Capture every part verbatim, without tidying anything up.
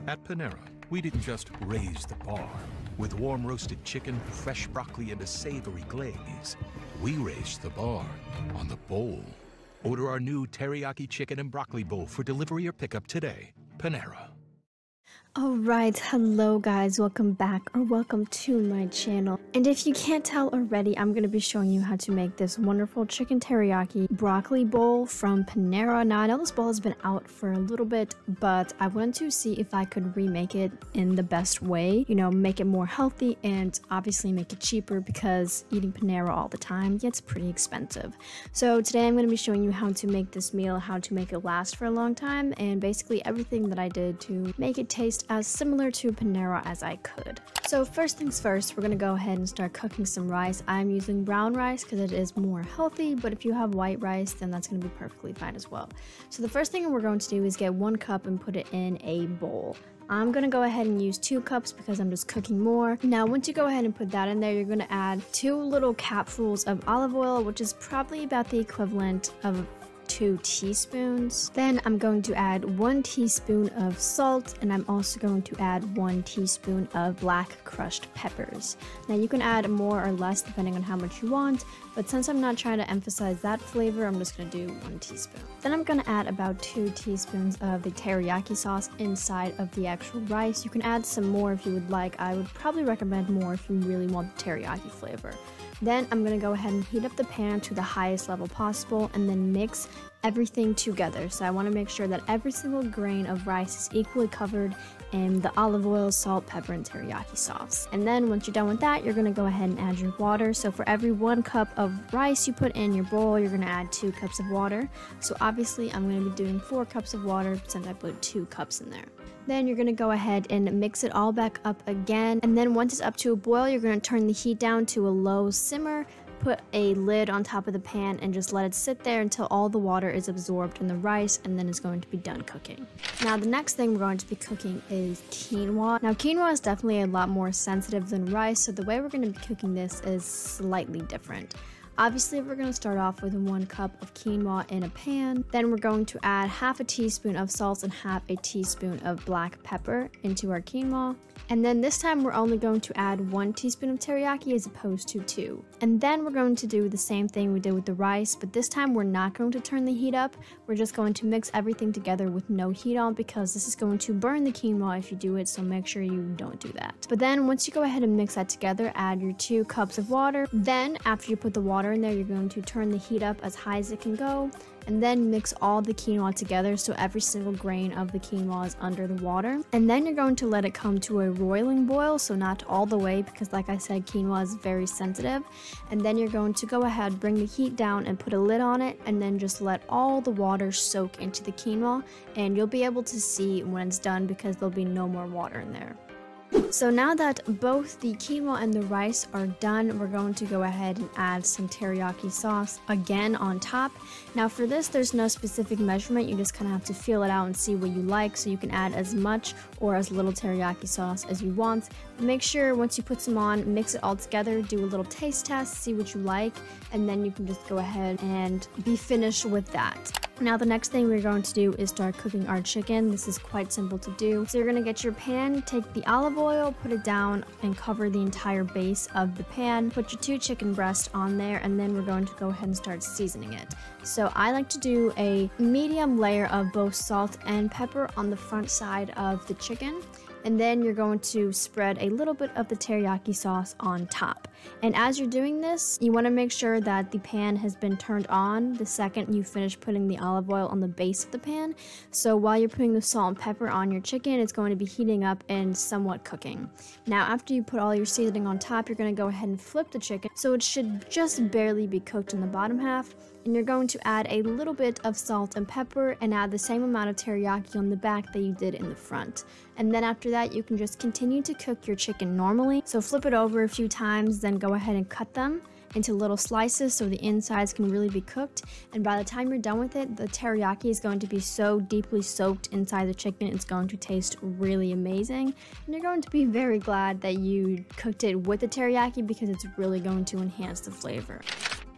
At Panera, we didn't just raise the bar. With warm roasted chicken, fresh broccoli, and a savory glaze, we raised the bar on the bowl. Order our new teriyaki chicken and broccoli bowl for delivery or pickup today. Panera. Alright, hello guys, welcome back or welcome to my channel. And if you can't tell already, I'm going to be showing you how to make this wonderful chicken teriyaki broccoli bowl from Panera. Now I know this bowl has been out for a little bit, but I wanted to see if I could remake it in the best way. You know, make it more healthy and obviously make it cheaper because eating Panera all the time gets pretty expensive. So today I'm going to be showing you how to make this meal, how to make it last for a long time, and basically everything that I did to make it taste as similar to Panera as I could. So first things first, we're gonna go ahead and start cooking some rice. I'm using brown rice because it is more healthy, but if you have white rice, then that's gonna be perfectly fine as well. So the first thing we're going to do is get one cup and put it in a bowl. I'm gonna go ahead and use two cups because I'm just cooking more. Now, once you go ahead and put that in there, you're gonna add two little capfuls of olive oil, which is probably about the equivalent of two teaspoons. Then I'm going to add one teaspoon of salt, and I'm also going to add one teaspoon of black crushed peppers. Now you can add more or less depending on how much you want, but since I'm not trying to emphasize that flavor, I'm just going to do one teaspoon. Then I'm going to add about two teaspoons of the teriyaki sauce inside of the actual rice. You can add some more if you would like. I would probably recommend more if you really want the teriyaki flavor. Then I'm going to go ahead and heat up the pan to the highest level possible and then mix everything together. So I want to make sure that every single grain of rice is equally covered in the olive oil, salt, pepper, and teriyaki sauce. And then once you're done with that, you're going to go ahead and add your water. So for every one cup of rice you put in your bowl, you're going to add two cups of water. So obviously I'm going to be doing four cups of water since I put two cups in there. Then you're going to go ahead and mix it all back up again. And then once it's up to a boil, you're going to turn the heat down to a low simmer, put a lid on top of the pan, and just let it sit there until all the water is absorbed in the rice, and then it's going to be done cooking. Now the next thing we're going to be cooking is quinoa. Now quinoa is definitely a lot more sensitive than rice, so the way we're going to be cooking this is slightly different. Obviously, we're going to start off with one cup of quinoa in a pan. Then we're going to add half a teaspoon of salt and half a teaspoon of black pepper into our quinoa. And then this time we're only going to add one teaspoon of teriyaki as opposed to two. And then we're going to do the same thing we did with the rice, but this time we're not going to turn the heat up. We're just going to mix everything together with no heat on because this is going to burn the quinoa if you do it, so make sure you don't do that. But then once you go ahead and mix that together, add your two cups of water. Then after you put the water in there, you're going to turn the heat up as high as it can go, and then mix all the quinoa together so every single grain of the quinoa is under the water. And then you're going to let it come to a roiling boil, so not all the way because like I said, quinoa is very sensitive. And then you're going to go ahead, bring the heat down and put a lid on it, and then just let all the water soak into the quinoa, and you'll be able to see when it's done because there'll be no more water in there. So now that both the quinoa and the rice are done, we're going to go ahead and add some teriyaki sauce again on top. Now for this, there's no specific measurement. You just kind of have to feel it out and see what you like. So you can add as much or as little teriyaki sauce as you want. But make sure once you put some on, mix it all together, do a little taste test, see what you like, and then you can just go ahead and be finished with that. Now the next thing we're going to do is start cooking our chicken. This is quite simple to do. So you're going to get your pan, take the olive oil, put it down and cover the entire base of the pan. Put your two chicken breasts on there, and then we're going to go ahead and start seasoning it. So I like to do a medium layer of both salt and pepper on the front side of the chicken. And then you're going to spread a little bit of the teriyaki sauce on top. And as you're doing this, you want to make sure that the pan has been turned on the second you finish putting the olive oil on the base of the pan. So while you're putting the salt and pepper on your chicken, it's going to be heating up and somewhat cooking. Now after you put all your seasoning on top, you're going to go ahead and flip the chicken so it should just barely be cooked in the bottom half. And you're going to add a little bit of salt and pepper and add the same amount of teriyaki on the back that you did in the front. And then after that, you can just continue to cook your chicken normally. So flip it over a few times, then go ahead and cut them into little slices so the insides can really be cooked. And by the time you're done with it, the teriyaki is going to be so deeply soaked inside the chicken, it's going to taste really amazing. And you're going to be very glad that you cooked it with the teriyaki because it's really going to enhance the flavor.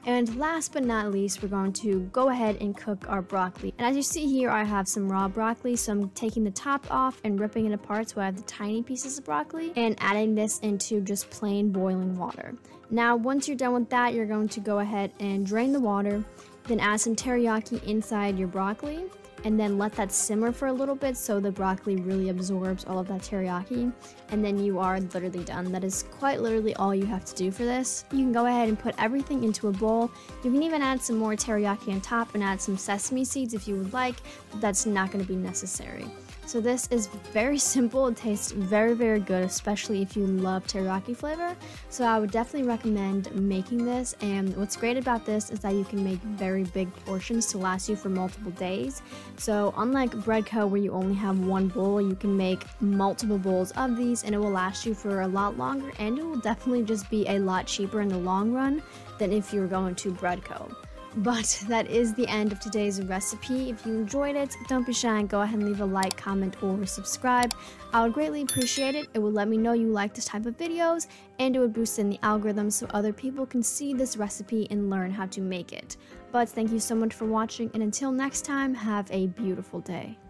And last but not least, we're going to go ahead and cook our broccoli. And as you see here, I have some raw broccoli, so I'm taking the top off and ripping it apart so I have the tiny pieces of broccoli and adding this into just plain boiling water. Now, once you're done with that, you're going to go ahead and drain the water, then add some teriyaki inside your broccoli, and then let that simmer for a little bit so the broccoli really absorbs all of that teriyaki, and then you are literally done. That is quite literally all you have to do for this. You can go ahead and put everything into a bowl. You can even add some more teriyaki on top and add some sesame seeds if you would like, but that's not going to be necessary. So this is very simple. It tastes very, very good, especially if you love teriyaki flavor. So I would definitely recommend making this. And what's great about this is that you can make very big portions to last you for multiple days. So unlike bread co where you only have one bowl, you can make multiple bowls of these and it will last you for a lot longer, and it will definitely just be a lot cheaper in the long run than if you were going to bread co. But that is the end of today's recipe. If you enjoyed it, don't be shy and go ahead and leave a like, comment, or subscribe. I would greatly appreciate it. It would let me know you like this type of videos, and it would boost in the algorithm so other people can see this recipe and learn how to make it. But thank you so much for watching, and until next time, have a beautiful day.